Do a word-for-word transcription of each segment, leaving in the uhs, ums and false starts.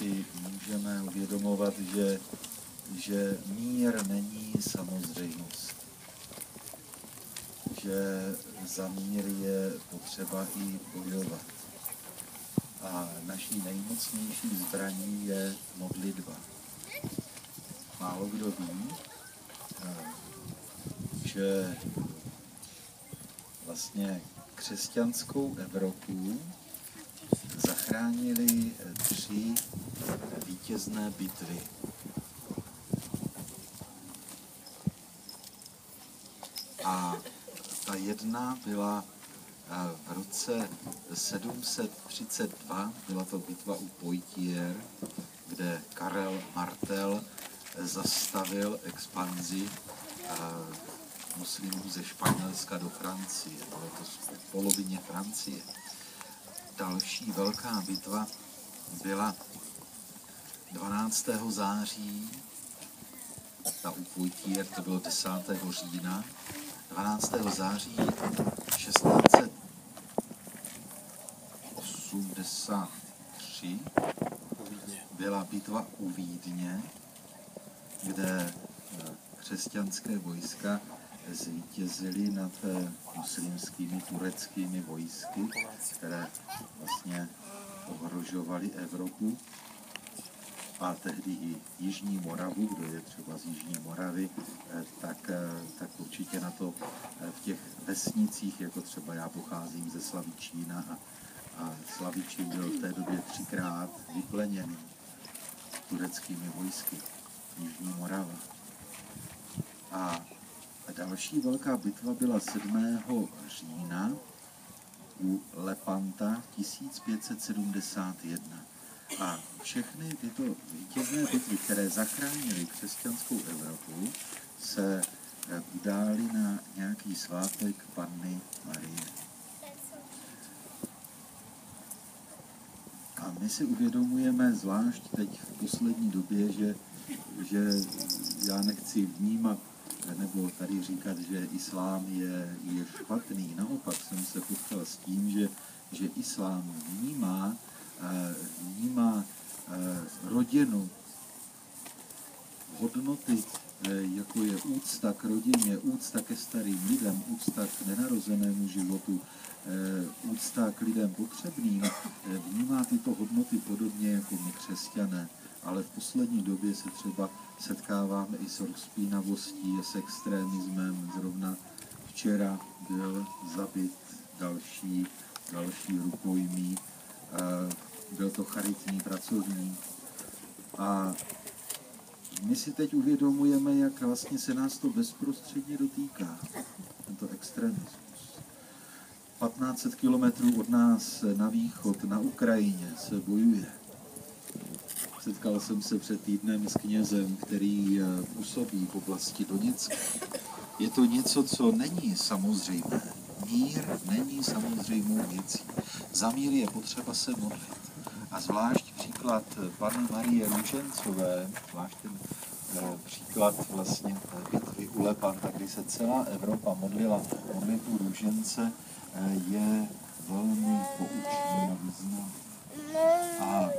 si můžeme uvědomovat, že, že mír není samozřejmost. Že za mír je potřeba i bojovat. A naší nejmocnější zbraní je modlitba. Málo kdo ví, že vlastně křesťanskou Evropu zachránili tři vítězné bitvy. A ta jedna byla v roce sedm set třicet dva, byla to bitva u Poitiers, kde Karel Martel zastavil expanzi muslimů ze Španělska do Francie. Bylo to v polovině Francie. Další velká bitva byla dvanáctého září, ta u Poitiers, to bylo desátého října, dvanáctého září šestnáct set osmdesát tři byla bitva u Vídně, kde křesťanské vojska zvítězily nad muslimskými tureckými vojsky, které vlastně ohrožovaly Evropu. A tehdy i Jižní Moravu, kdo je třeba z Jižní Moravy, tak, tak určitě na to v těch vesnicích, jako třeba já pocházím ze Slavičína a, a Slavičín byl v té době třikrát vypleněný tureckými vojsky, Jižní Morava. A další velká bitva byla sedmého října u Lepanta tisíc pět set sedmdesát jedna. A všechny tyto vítězné bitvy, které zachránily křesťanskou Evropu, se udály na nějaký svátek Panny Marie. A my si uvědomujeme, zvlášť teď v poslední době, že, že já nechci vnímat nebo tady říkat, že islám je, je špatný. Naopak jsem se potkal s tím, že, že islám vnímá, vnímá rodinu, hodnoty, jako je úcta k rodině, úcta ke starým lidem, úcta k nenarozenému životu, úcta k lidem potřebným, vnímá tyto hodnoty podobně jako my křesťané. Ale v poslední době se třeba setkáváme i s rozpínavostí, s extremismem. Zrovna včera byl zabit další, další rukojmí. Byl to charitní pracovník. A my si teď uvědomujeme, jak vlastně se nás to bezprostředně dotýká, tento extremismus. patnáct set kilometrů od nás na východ, na Ukrajině, se bojuje. Setkal jsem se před týdnem s knězem, který působí v oblasti Doněcka. Je to něco, co není samozřejmé. Mír není samozřejmou věcí. Za mír je potřeba se modlit. A zvlášť příklad Panny Marie Růžencové, zvlášť ten eh, příklad vlastně bitvy u Lepanta, kdy se celá Evropa modlila modlitbu Růžence, eh, je velmi poučný a významný. A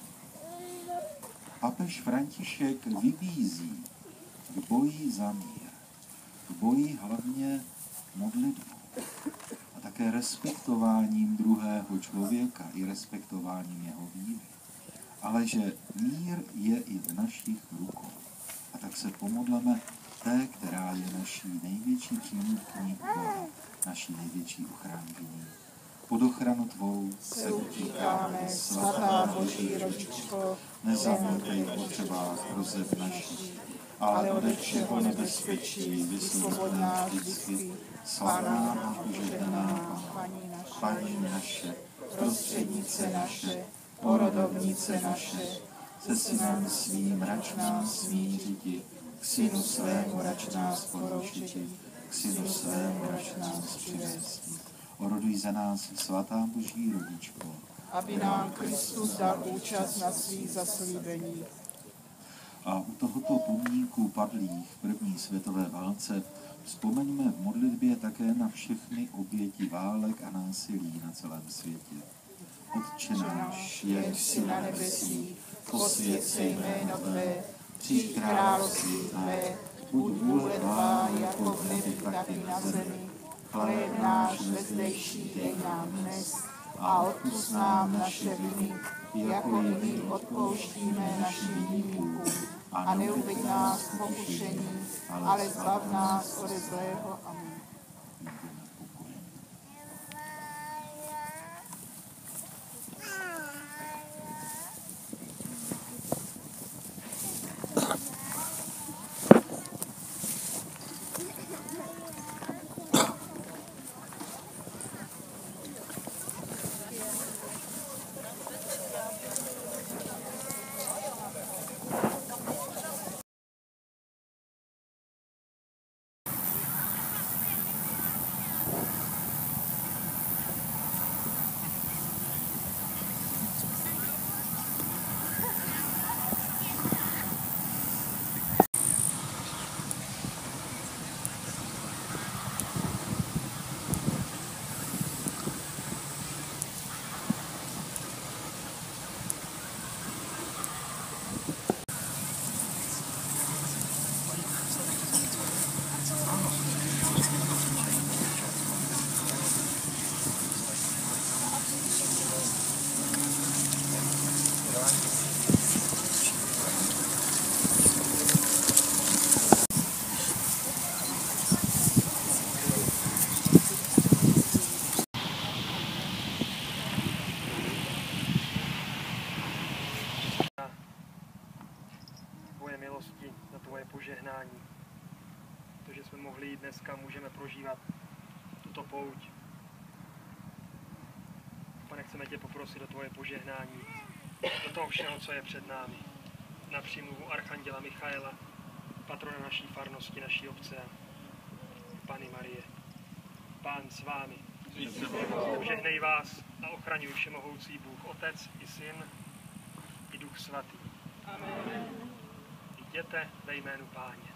papež František vybízí k boji za mír, k boji hlavně modlitbou a také respektováním druhého člověka i respektováním jeho víry. Ale že mír je i v našich rukou. A tak se pomodleme té, která je naší největší přímluvní Boha, naší největší ochránkyní. Pod ochranu tvou se utíkáme, svatá Boží rodičko, nezamlkej v potřebách hrozeb našich, ale ode všeho nebezpečí vysvoboď nás vždycky, slavná a požehnaná Paní naše, prostřednice naše, porodovnice naše, se synem svým rač nás smířiti, k synu svému rač nás poručiti, k synu svému rač nás přivést. Oroduj za nás, svatá Boží rodičko, aby nám Kristus dal účast na svých zaslíbeních. A u tohoto pomníku padlých v první světové válce vzpomeňme v modlitbě také na všechny oběti válek a násilí na celém světě. Otče náš, jak jsi na nebesích, posvěť se jméno Tvé, přijď království Tvé, buď vůle Tvá jako v nebi, tak i na zemi. Chléb náš vezdejší dej nám dnes a odpusť nám naše viny, jako i my odpouštíme našim viníkům. A neuveď nás v pokušení, ale zbav nás ode zlého. Amen. milosti, za tvoje požehnání. To, že jsme mohli dneska, můžeme prožívat tuto pouť. Pane, chceme tě poprosit o tvoje požehnání do toho všeho, co je před námi. Na přímluvu Archanděla Michaela, patrona naší farnosti, naší obce, Panny Marie. Pán s vámi. Požehnej vás a ochraňuj všemohoucí Bůh, Otec i Syn i Duch Svatý. Amen. Jděte ve jménu Páně.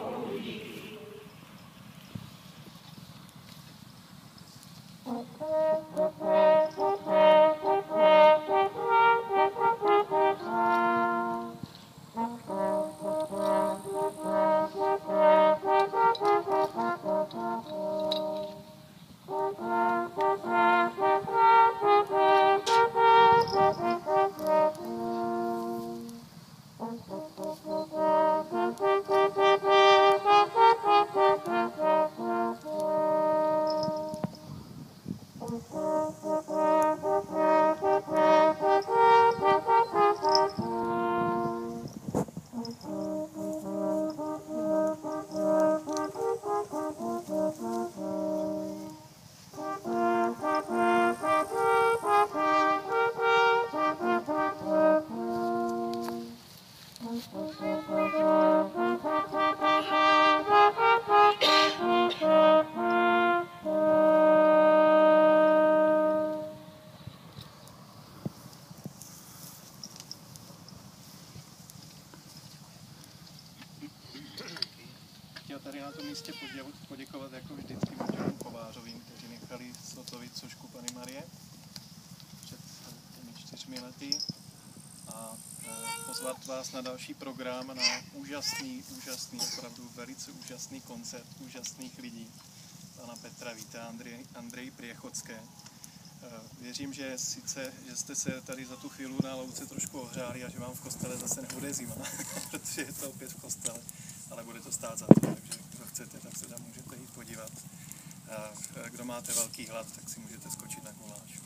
Chtěl tady na tom místě poděkovat jako vždycky manželům Kovářovým, kteří nechali zhotovit sošku Panny Marie před těmi čtyřmi lety a e, pozvat vás na další program, na úžasný, úžasný, opravdu velice úžasný koncert úžasných lidí. Pana Petra Víta, Andrej, Andrej Priechodské. E, věřím, že sice, že jste se tady za tu chvíli na louce trošku ohřáli a že vám v kostele zase nebude zima, protože je to opět v kostele. Ale bude to stát za to, takže kdo chcete, tak se tam můžete jít podívat. A kdo máte velký hlad, tak si můžete skočit na guláš.